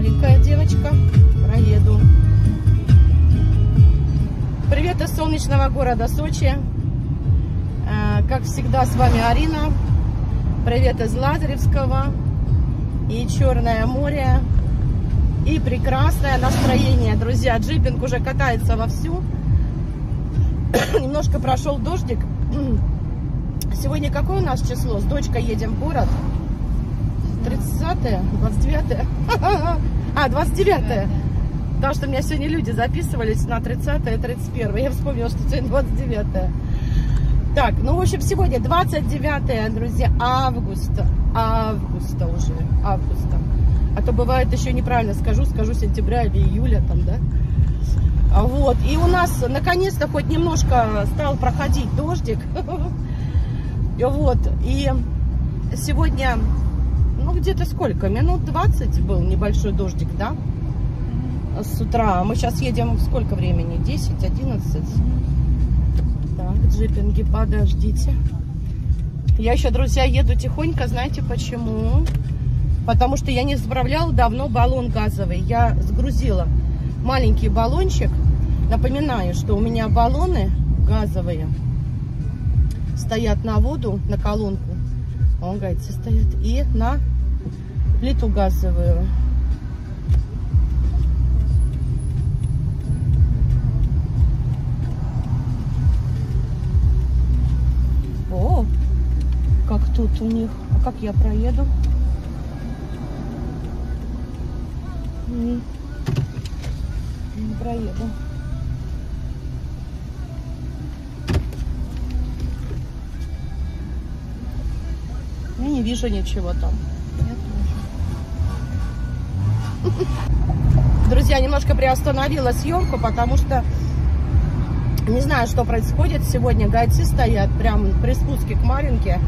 маленькая девочка. Проеду. Привет из солнечного города Сочи. Как всегда, с вами Арина. Привет из Лазаревского. И Черное море. И прекрасное настроение. Друзья, джипинг уже катается вовсю. Немножко прошел дождик. Сегодня какое у нас число? С дочкой едем в город. 30-е? 29-е? А, 29-е. Потому что у меня сегодня люди записывались на 30-е и 31-е. Я вспомнила, что сегодня 29-е. Так, ну, в общем, сегодня 29-е, друзья, августа. Августа. А то бывает еще неправильно скажу сентября или июля там, да? Вот. И у нас наконец-то хоть немножко стал проходить дождик. Вот. И сегодня, ну, где-то сколько? Минут 20 был небольшой дождик, да? С утра. Мы сейчас едем сколько времени? 10, 11. Так, джипинги, подождите. Я еще, друзья, еду тихонько. Знаете почему? Потому что я не заправляла давно баллон газовый. Я сгрузила маленький баллончик. Напоминаю, что у меня баллоны газовые стоят на воду, на колонку. Он, гайцы стоят. И на плиту газовую. О, как тут у них. А как я проеду? Не проеду. Я не вижу ничего там. Друзья, немножко приостановила съемку, потому что не знаю, что происходит. Сегодня гайцы стоят прямо при спуске к Маринке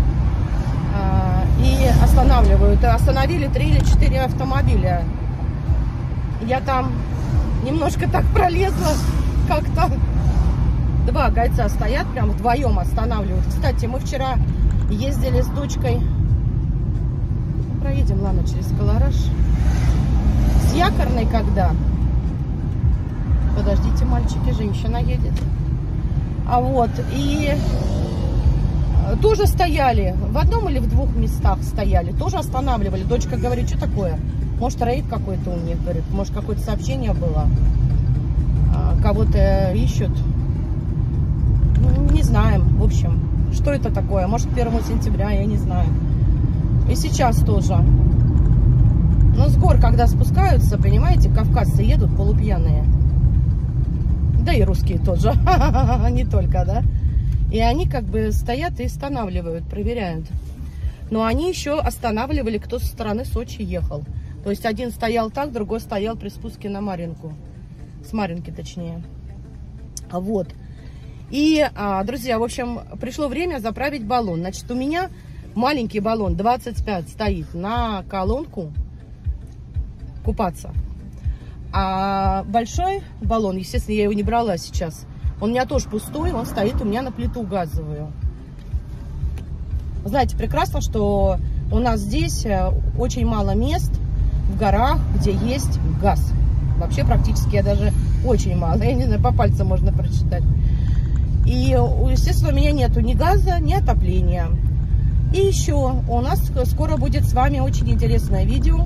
и останавливают. Остановили 3 или 4 автомобиля. Я там немножко так пролезла как-то. 2 гайца стоят, прям вдвоем останавливают. Кстати, мы вчера ездили с дочкой. Проедем, ладно, через Колораж. С Якорной когда? Подождите, мальчики, женщина едет. А вот, и тоже стояли. В одном или в 2 местах стояли. Тоже останавливали. Дочка говорит, что такое? Может, рейд какой-то у них, говорит. Может, какое-то сообщение было. Кого-то ищут. Ну, не знаем, в общем. Что это такое? Может, 1 сентября, я не знаю. И сейчас тоже. Но с гор, когда спускаются, понимаете, кавказцы едут полупьяные. Да и русские тоже. Не только, да? И они как бы стоят и останавливают, проверяют. Но они еще останавливали, кто со стороны Сочи ехал. То есть один стоял так, другой стоял при спуске на Маринку. С Маринки, точнее. Вот. И, друзья, в общем, пришло время заправить баллон. Значит, у меня маленький баллон 25 стоит на колонку купаться. А большой баллон, естественно, я его не брала сейчас. Он у меня тоже пустой, он стоит у меня на плиту газовую. Знаете прекрасно, что у нас здесь очень мало мест в горах, где есть газ. Вообще практически я даже очень мало. Я не знаю, по пальцам можно прочитать. И, естественно, у меня нету ни газа, ни отопления. И еще у нас скоро будет с вами очень интересное видео.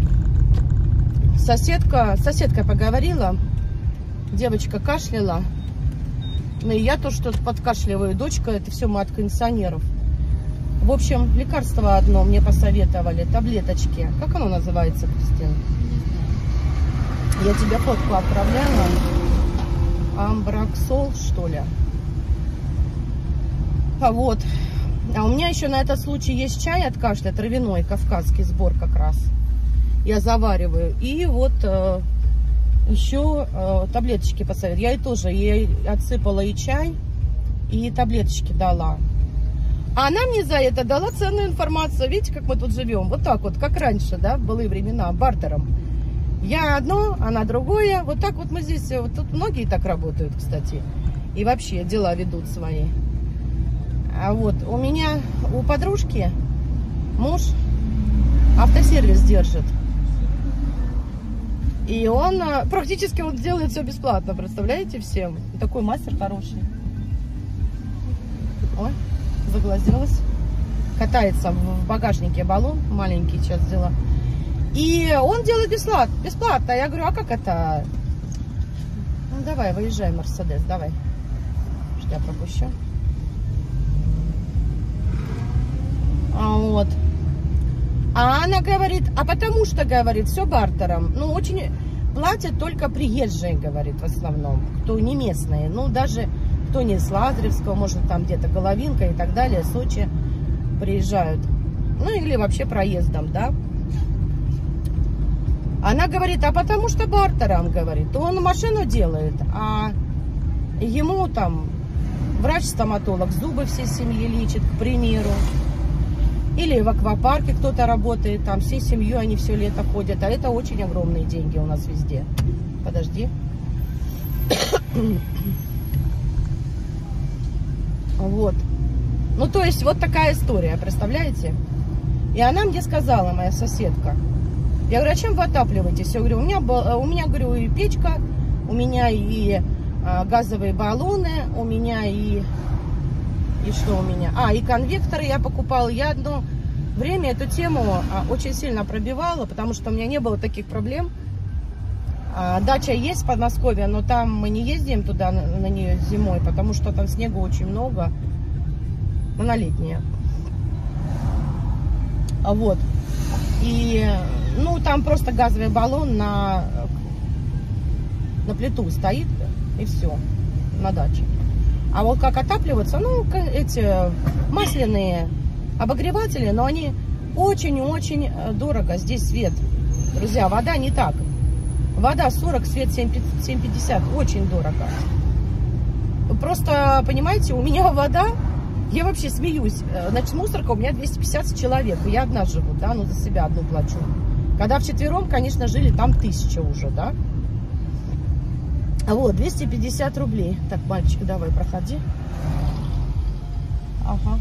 Соседка поговорила, девочка кашляла. Ну и я то, что подкашливаю, дочка, это все мы от кондиционеров. В общем, лекарство одно мне посоветовали, таблеточки. Как оно называется, Кристина? Я тебе фотку отправляла. Амбраксол, что ли? Вот. А у меня еще на этот случай есть чай от кашля, травяной, кавказский сбор как раз. Я завариваю. И вот еще таблеточки посоветовали. Я ей отсыпала и чай, и таблеточки дала. А она мне за это дала ценную информацию. Видите, как мы тут живем? Вот так вот, как раньше, да, в былые времена, бартером. Я одно, она другое. Вот так вот мы здесь, вот тут многие так работают, кстати. И вообще дела ведут свои. А вот у меня, у подружки муж автосервис держит. И он практически он делает все бесплатно, представляете, всем. Такой мастер хороший. Ой, заглазилась. Катается в багажнике баллон, маленький сейчас взяла. И он делает бесплатно. Я говорю, а как это? Ну давай, выезжай, Мерседес, давай. Что я пропущу? Вот. А она говорит, а потому что, говорит, все бартером. Ну, очень платят только приезжие, говорит, в основном. Кто не местные. Ну, даже кто не с Лазаревского, может, там где-то Головинка и так далее, Сочи приезжают. Ну, или вообще проездом, да. Она говорит, а потому что бартером, говорит. Он машину делает, а ему там врач-стоматолог зубы всей семьи лечит, к примеру. Или в аквапарке кто-то работает, там всей семьей они все лето ходят. А это очень огромные деньги у нас везде. Подожди. Вот. Ну, то есть, вот такая история, представляете? И она мне сказала, моя соседка. Я говорю, а чем вы отапливаетесь? Я говорю, у меня, говорю, и печка, у меня и газовые баллоны, у меня и что у меня? И конвекторы я покупала. Я одно время эту тему очень сильно пробивала, потому что у меня не было таких проблем. Дача есть в Подмосковье, но там мы не ездим туда на нее зимой, потому что там снега очень много. Она летняя. Вот. И, ну, там просто газовый баллон на плиту стоит, и все, на даче. А вот как отапливаться, ну, эти масляные обогреватели, но они очень-очень дорого. Здесь свет, друзья, вода не так. Вода 40, свет 7,50, очень дорого. Просто, понимаете, у меня вода, я вообще смеюсь. Значит, мусорка у меня 250 человек, я одна живу, да, ну, за себя одну плачу. Когда вчетвером, конечно, жили там 1000 уже, да. Вот, 250 рублей. Так, мальчик, давай, проходи. Ага.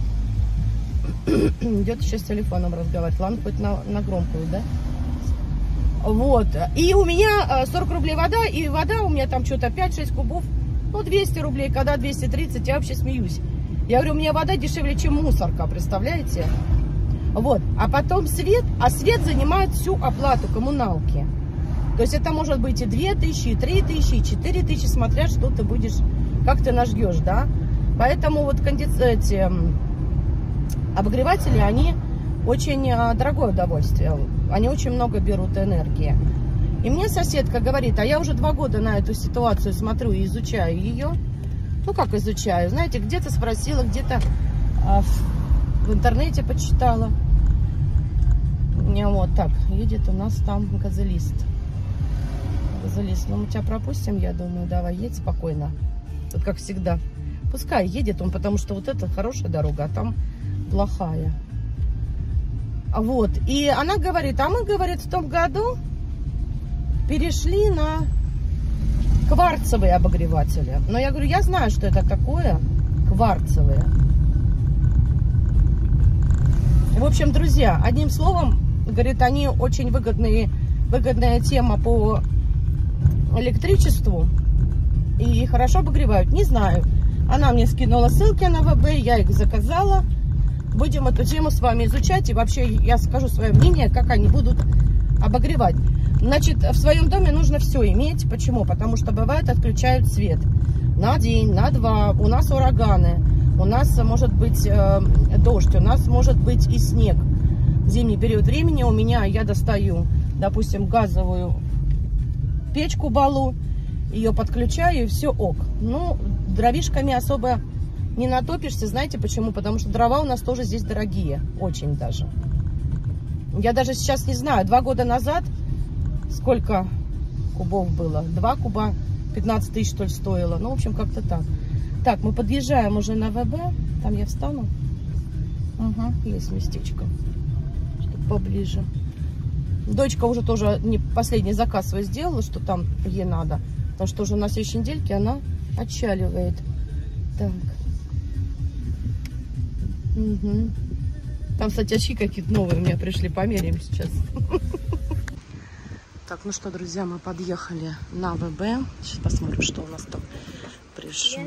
Идет еще с телефоном разговаривать. Ладно, хоть на громкую, да? Вот. И у меня 40 рублей вода, и вода у меня там что-то 5-6 кубов. Ну, 200 рублей, когда 230, я вообще смеюсь. Я говорю, у меня вода дешевле, чем мусорка, представляете? Вот. А потом свет, а свет занимает всю оплату коммуналки. То есть это может быть и 2000, и 3000, и 4000, смотря что ты будешь, как ты нажгешь, да. Поэтому вот эти обогреватели, они очень дорогое удовольствие. Они очень много берут энергии. И мне соседка говорит, а я уже 2 года на эту ситуацию смотрю и изучаю ее. Ну как изучаю, знаете, где-то спросила, где-то в интернете почитала. Вот так, едет у нас там газелист. Ну, мы тебя пропустим, я думаю, давай, едь спокойно. Тут, как всегда. Пускай едет он, потому что вот это хорошая дорога, а там плохая. Вот, и она говорит, а мы, говорит, в том году перешли на кварцевые обогреватели. Но я говорю, я знаю, что это такое, кварцевые. В общем, друзья, одним словом, говорит, они очень выгодная тема по электричеству и хорошо обогревают. Не знаю. Она мне скинула ссылки на ВБ, я их заказала. Будем эту тему с вами изучать. И вообще я скажу свое мнение, как они будут обогревать. Значит, в своем доме нужно все иметь. Почему? Потому что бывает отключают свет на день, на 2. У нас ураганы. У нас может быть дождь. У нас может быть и снег. В зимний период времени у меня, я достаю, допустим, газовую печку балу, ее подключаю, и все ок. Ну, дровишками особо не натопишься, знаете почему? Потому что дрова у нас тоже здесь дорогие, очень даже. Я даже сейчас не знаю, 2 года назад сколько кубов было? 2 куба 15 тысяч, что ли, стоило. Ну, в общем, как-то так. Так, мы подъезжаем уже на ВБ, там я встану. Угу, есть местечко, чтобы поближе. Дочка уже тоже не последний заказ свой сделала, что там ей надо. Потому что уже на следующей недельке она отчаливает. Так. Угу. Там, кстати, очки какие-то новые у меня пришли. Померяем сейчас. Так, ну что, друзья, мы подъехали на ВБ. Сейчас посмотрим, что у нас там пришло.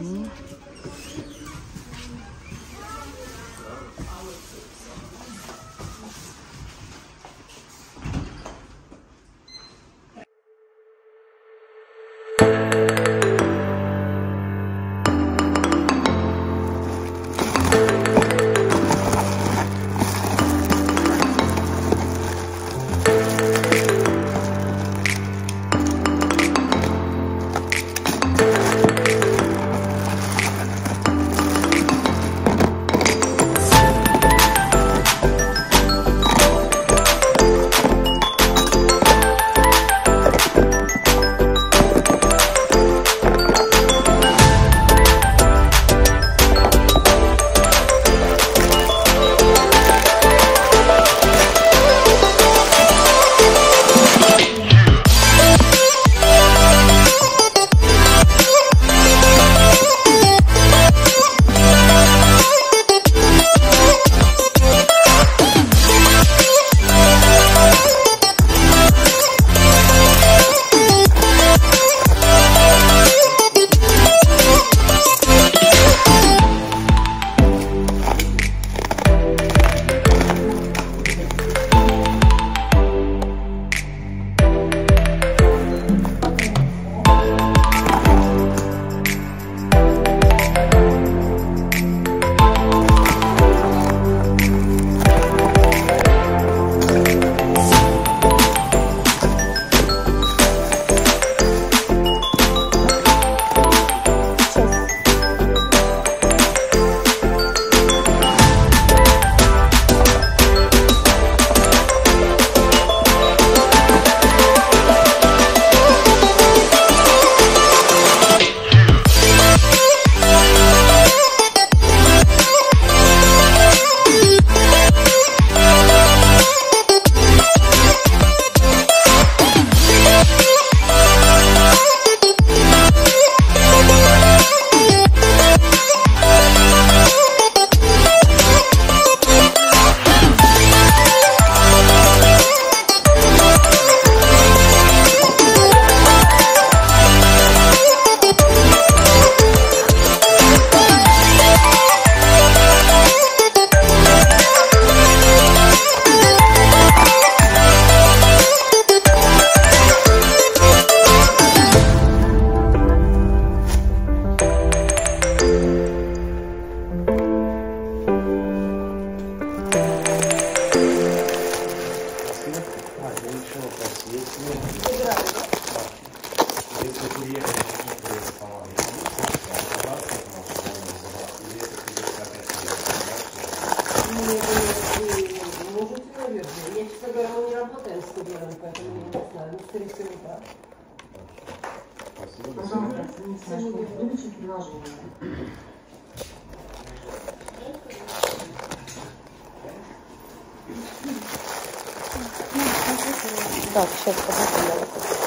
Так, сейчас подготовила.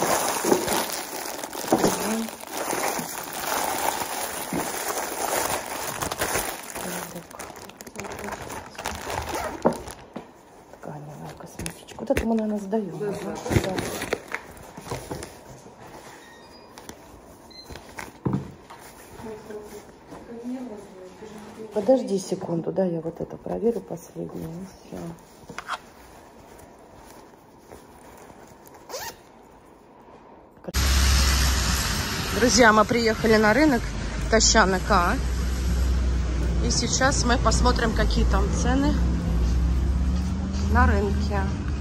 Тканевая косметичка. Вот это мы, наверное, сдаем. Да. Подожди секунду, да, я вот это проверю последнее. Все. Друзья, мы приехали на рынок Тащаныка. И сейчас мы посмотрим, какие там цены на рынке.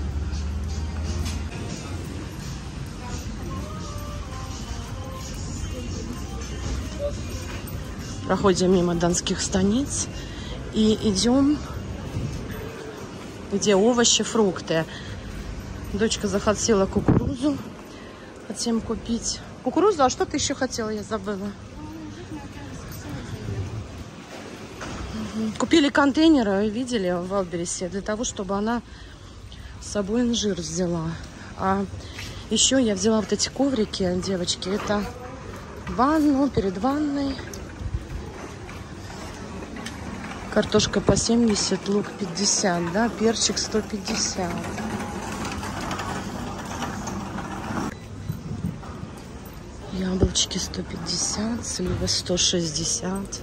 Проходим мимо донских станиц и идем, где овощи, фрукты. Дочка захотела кукурузу. Хотим купить кукурузу. А что ты еще хотела? Я забыла. Купили контейнеры, видели, в Валбересе, для того, чтобы она с собой инжир взяла. А еще я взяла вот эти коврики, девочки. Это ванну, перед ванной. Картошка по 70, лук 50, да, перчик 150. Яблочки 150, сливы 160.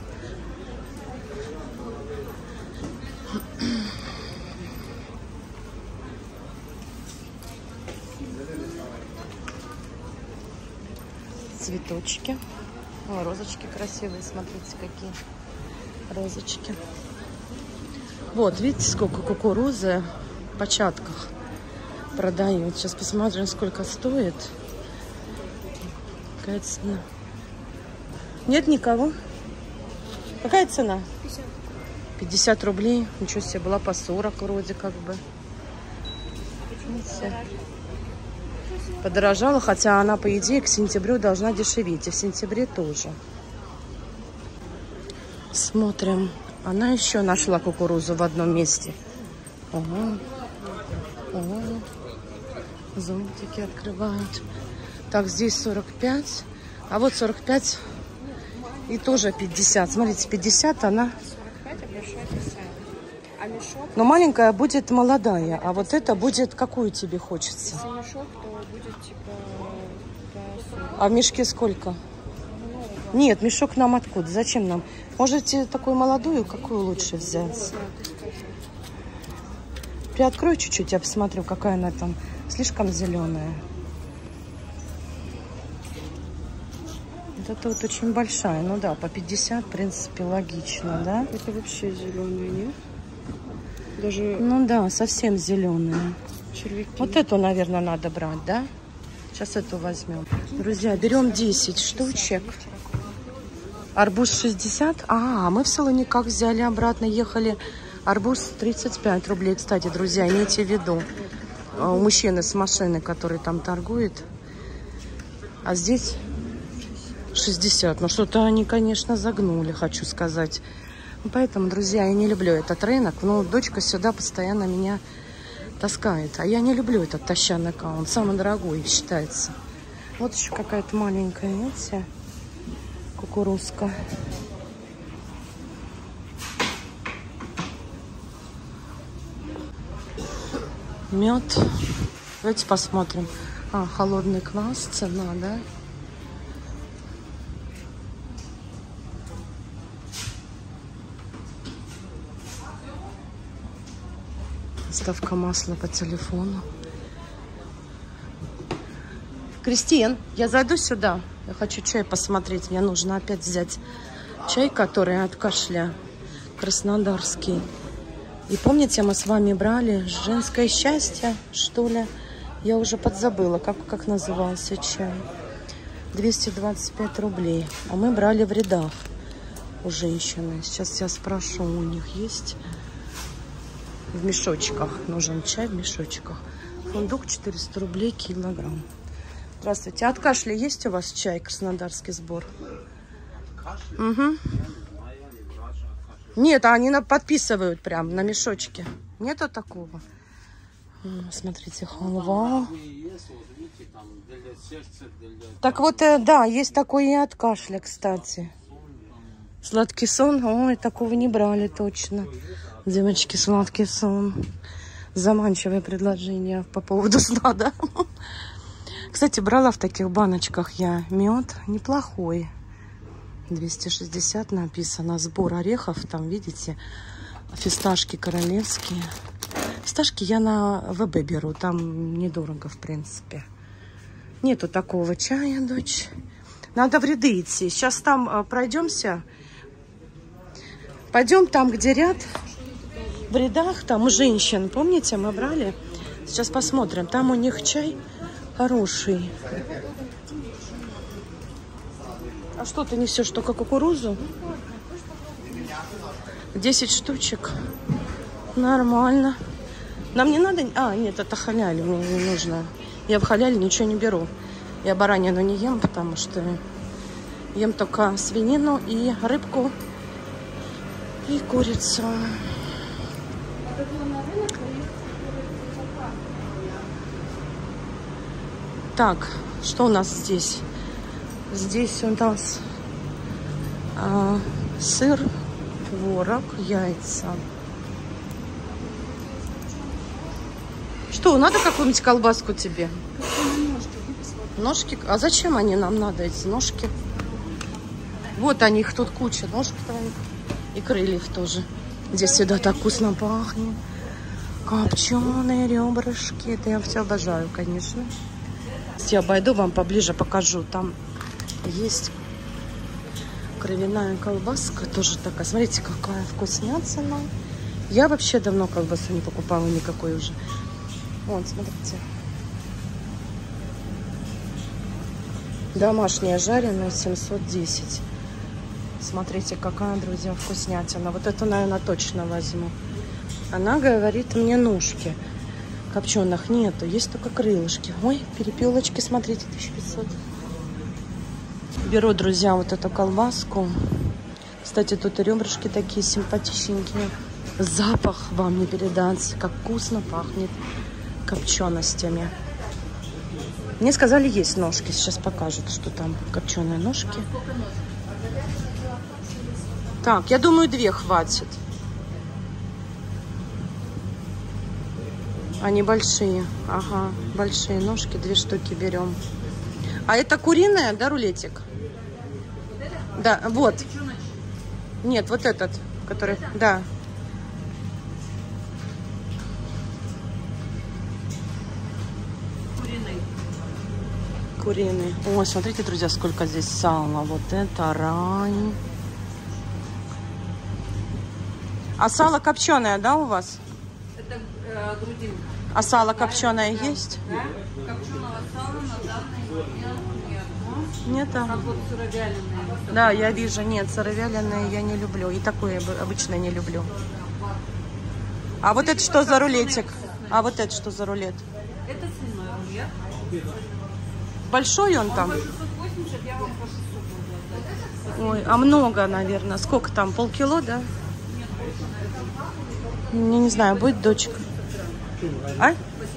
Цветочки. О, розочки красивые, смотрите, какие розочки. Вот, видите, сколько кукурузы в початках продают. Сейчас посмотрим, сколько стоит. Какая цена? Нет никого? Какая цена? 50. 50 рублей. Ничего себе, была по 40 вроде как бы. Подорожала, хотя она, по идее, к сентябрю должна дешеветь. И в сентябре тоже. Смотрим. Она еще нашла кукурузу в одном месте. Ага. Ага. Зонтики открывают. Так, здесь 45. А вот 45 и тоже 50. Смотрите, 50 она... 45, а большая 50. А мешок? Но маленькая будет молодая. А вот это будет... Какую тебе хочется? Если мешок, то будет типа... по 40. А в мешке сколько? Много. Нет, мешок нам откуда? Зачем нам? Можете такую молодую, какую лучше взять? Да, ты скажи. Приоткрою чуть-чуть, я посмотрю, какая она там. Слишком зеленая. Вот это вот очень большая. Ну да, по 50, в принципе, логично, да? Это вообще зеленая, нет? Даже Ну да, совсем зеленая. червяки. Вот эту, наверное, надо брать, да? Сейчас эту возьмем. Друзья, берем 10 штучек. Арбуз 60. А, мы в Салониках взяли обратно, ехали. Арбуз 35 рублей. Кстати, друзья, имейте в виду. У мужчины с машины, который там торгует. А здесь 60. Ну, что-то они, конечно, загнули, хочу сказать. Поэтому, друзья, я не люблю этот рынок. Но дочка сюда постоянно меня таскает. А я не люблю этот тащанок. Он самый дорогой считается. Вот еще какая-то маленькая, видите, кукурузка. Мед. Давайте посмотрим. А, холодный квас, цена, да? Доставка масла по телефону. Кристин, я зайду сюда. Я хочу чай посмотреть. Мне нужно опять взять чай, который от кашля. Краснодарский. И помните, мы с вами брали женское счастье, что ли? Я уже подзабыла, как назывался чай. 225 рублей. А мы брали в рядах у женщины. Сейчас я спрошу, у них есть в мешочках. Нужен чай в мешочках. Фундук 400 рублей килограмм. Здравствуйте. От кашля есть у вас чай, краснодарский сбор? Угу. Нет, они подписывают прям на мешочке. Нету такого? Смотрите, халва. Так вот, да, есть такой и от кашля, кстати. Сладкий сон. Ой, такого не брали точно. Девочки, сладкий сон. Заманчивое предложение по поводу сна, да? Кстати, брала в таких баночках я мед. Неплохой. 260 написано. Сбор орехов. Там, видите, фисташки королевские. Фисташки я на ВБ беру. Там недорого, в принципе. Нету такого чая, дочь. Надо в ряды идти. Сейчас там пройдемся. Пойдем там, где ряд. В рядах там у женщин. Помните, мы брали? Сейчас посмотрим. Там у них чай хороший. А что ты несешь? Только кукурузу? 10 штучек. Нормально. Нам не надо... А, нет, это халяль. Мне не нужно. Я в халяле ничего не беру. Я баранину не ем, потому что ем только свинину и рыбку и курицу. Так, что у нас здесь? Здесь у нас сыр, творог, яйца. Что, надо какую-нибудь колбаску тебе? Ножки. А зачем они нам надо, эти ножки? Вот они, их тут куча. Ножки-то и крыльев тоже. Здесь всегда так вкусно пахнет. Копченые ребрышки. Это я все обожаю, конечно. Я обойду, вам поближе покажу. Там есть кровяная колбаска. Тоже такая. Смотрите, какая вкуснятина. Я вообще давно колбасу не покупала никакой уже. Вот, смотрите. Домашняя жареная 710. Смотрите, какая, друзья, вкуснятина. Вот это, наверное, точно возьму. Она говорит мне ножки. Копченых нету, есть только крылышки. Ой, перепелочки, смотрите, 1500. Беру, друзья, вот эту колбаску. Кстати, тут и ребрышки такие симпатичненькие. Запах вам не передать, как вкусно пахнет копченостями. Мне сказали, есть ножки. Сейчас покажут, что там копченые ножки. Так, я думаю, 2 хватит. Они большие. Ага, большие ножки, 2 штуки берем. А это куриная, да, рулетик? Да, вот. Нет, вот этот, который, да. Куриный. Ой, смотрите, друзья, сколько здесь сала. Вот это рай. А сало копченое, да, у вас? Это грудинка. А сало копченое есть? Да? Копченого сала на данный момент нет. Нет, а? Как вот сыровяленые. Да, я вижу. Нет, сыровяленые я не люблю. И такое обычно не люблю. А вот это что за рулетик? А вот это что за рулет? Это свиной рулет. Большой он там? 680, я вам по 600 буду отдать. Ой, а много, наверное. Сколько там? Полкило, да? Не знаю, будет дочка. А?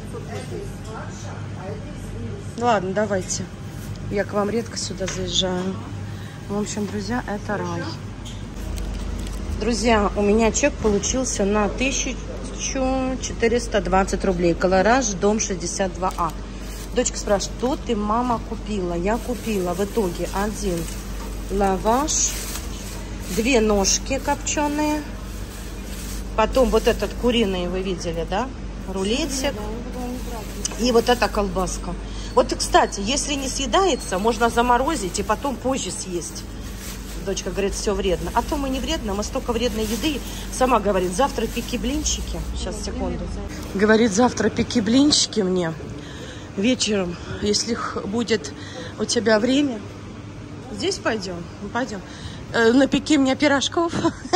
Ладно, давайте. Я к вам редко сюда заезжаю. В общем, друзья, это рай. Друзья, у меня чек получился на 1420 рублей. Колораж, дом 62А. Дочка спрашивает, что ты, мама, купила? Я купила в итоге 1 лаваш, 2 ножки копченые. Потом вот этот куриный, вы видели, да? Рулетик. И вот эта колбаска. Вот, кстати, если не съедается, можно заморозить и потом позже съесть. Дочка говорит, все вредно. А то мы не вредно, мы столько вредной еды. Сама говорит, завтра пеки блинчики. Сейчас, секунду. Говорит, завтра пеки блинчики мне. Вечером, если будет у тебя время. Здесь пойдем? Пойдем. Напеки мне пирожков.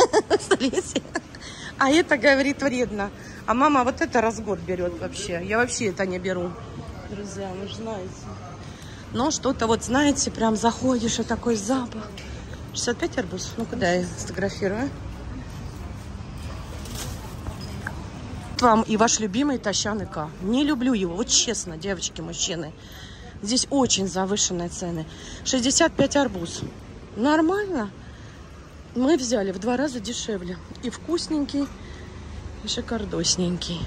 А это, говорит, вредно. А мама вот это раз в год берет вообще. Я вообще это не беру. Друзья, вы же знаете. Но что-то вот, знаете, прям заходишь, и такой запах. 65 арбуз? Ну, куда я сфотографирую? Вам и ваш любимый тощаный К. Не люблю его. Вот честно, девочки, мужчины. Здесь очень завышенные цены. 65 арбуз. Нормально. Мы взяли в 2 раза дешевле. И вкусненький, и шикардосненький.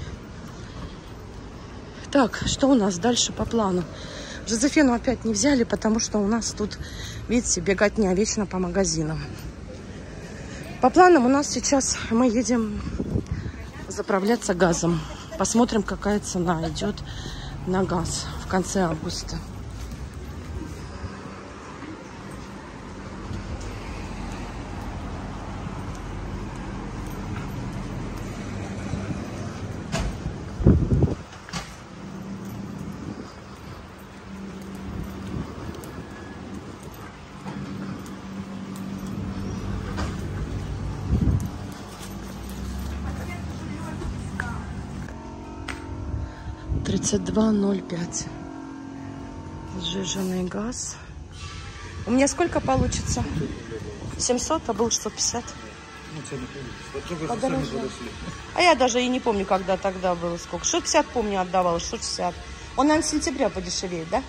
Так, что у нас дальше по плану? Жозефину опять не взяли, потому что у нас тут, видите, беготня вечно по магазинам. По планам у нас сейчас мы едем заправляться газом. Посмотрим, какая цена идет на газ в конце августа. $32.05. Сжиженный газ. У меня сколько получится? 700, а был 650. Подорожало. А я даже и не помню, когда тогда было сколько. 650 помню, отдавала, 660. Он, наверное, с сентября подешевеет, да?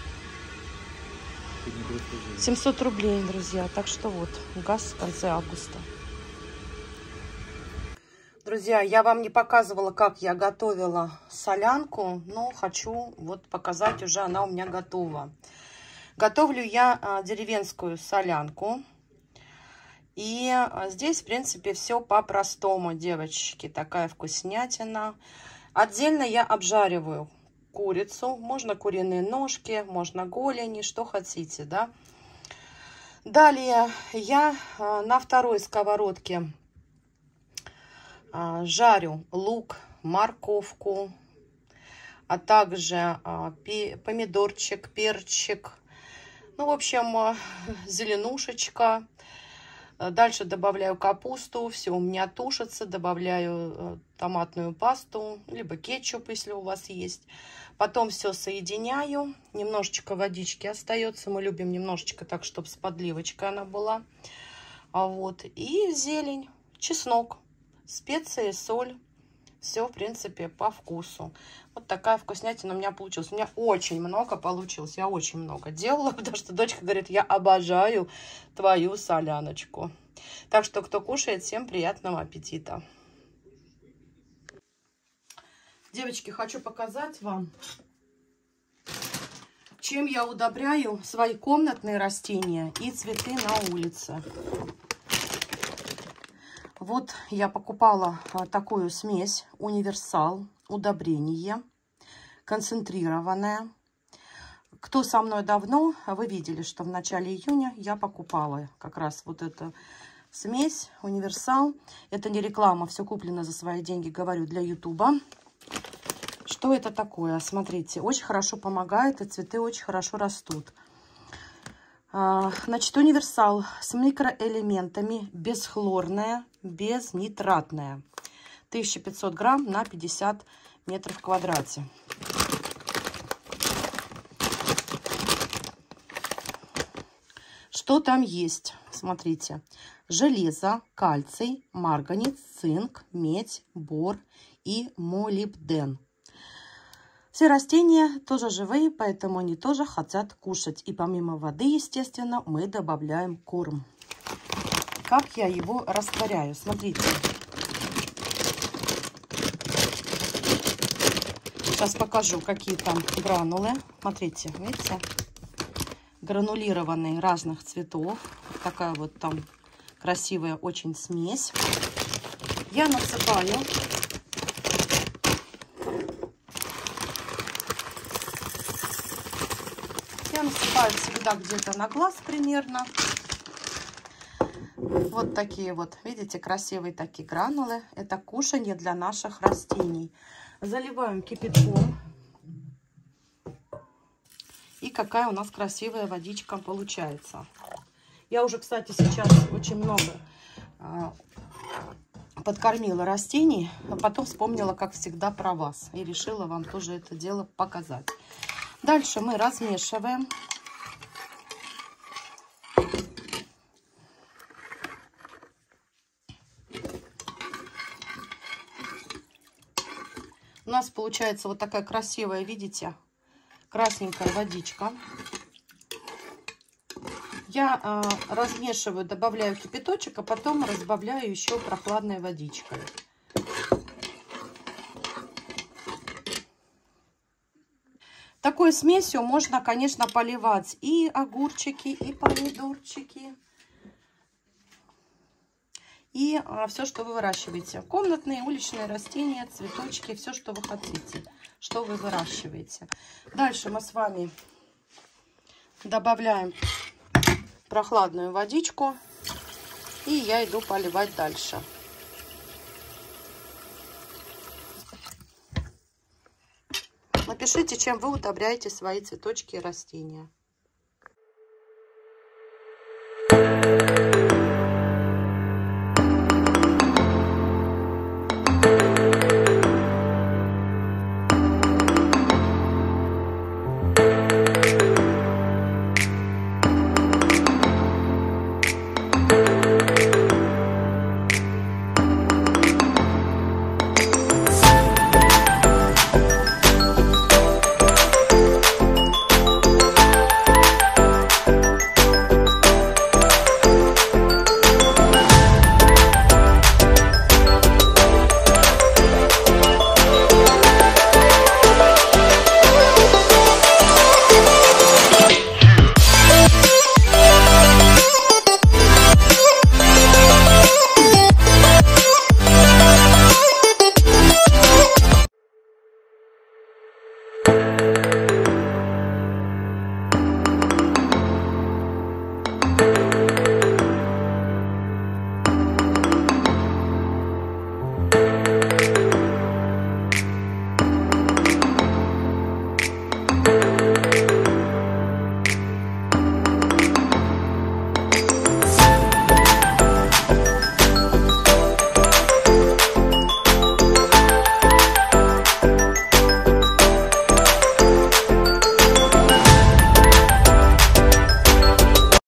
700 рублей, друзья. Так что вот, газ в конце августа. Друзья, я вам не показывала, как я готовила солянку, но хочу вот показать, уже она у меня готова. Готовлю я деревенскую солянку. И здесь, в принципе, все по-простому, девочки. Такая вкуснятина. Отдельно я обжариваю курицу. Можно куриные ножки, можно голени, что хотите, да. Далее я на второй сковородке жарю лук, морковку, а также помидорчик, перчик, ну, в общем, зеленушечка. Дальше добавляю капусту, все у меня тушится, добавляю томатную пасту, либо кетчуп, если у вас есть. Потом все соединяю, немножечко водички остается, мы любим немножечко так, чтобы с подливочкой она была. Вот, и зелень, чеснок, специи, соль, все, в принципе, по вкусу. Вот такая вкуснятина у меня получилась. У меня очень много получилось, я очень много делала, потому что дочка говорит, я обожаю твою соляночку. Так что, кто кушает, всем приятного аппетита. Девочки, хочу показать вам, чем я удобряю свои комнатные растения и цветы на улице. Вот я покупала такую смесь универсал удобрение концентрированное. Кто со мной давно, вы видели, что в начале июня я покупала как раз вот эту смесь универсал. Это не реклама, все куплено за свои деньги, говорю, для ютуба. Что это такое? Смотрите, очень хорошо помогает, и цветы очень хорошо растут. Значит, универсал с микроэлементами, бесхлорная, безнитратная. 1500 грамм на 50 метров в квадрате. Что там есть? Смотрите. Железо, кальций, марганец, цинк, медь, бор и молибден. Все растения тоже живые, поэтому они тоже хотят кушать. И помимо воды, естественно, мы добавляем корм. Как я его растворяю? Смотрите. Сейчас покажу, какие там гранулы. Смотрите, видите? Гранулированные разных цветов. Вот такая вот там красивая очень смесь. Я насыпаю. Я насыпаю всегда где-то на глаз примерно. Вот такие вот, видите, красивые такие гранулы. Это кушанье для наших растений. Заливаем кипятком. И какая у нас красивая водичка получается. Я уже, кстати, сейчас очень много подкормила растений. А потом вспомнила, как всегда, про вас. И решила вам тоже это дело показать. Дальше мы размешиваем. У нас получается вот такая красивая, видите, красненькая водичка. Я размешиваю, добавляю кипяточек, а потом разбавляю еще прохладной водичкой. Такой смесью можно, конечно, поливать и огурчики, и помидорчики, и все, что вы выращиваете. Комнатные, уличные растения, цветочки, все, что вы хотите, что вы выращиваете. Дальше мы с вами добавляем прохладную водичку, и я иду поливать дальше. Напишите, чем вы удобряете свои цветочки и растения.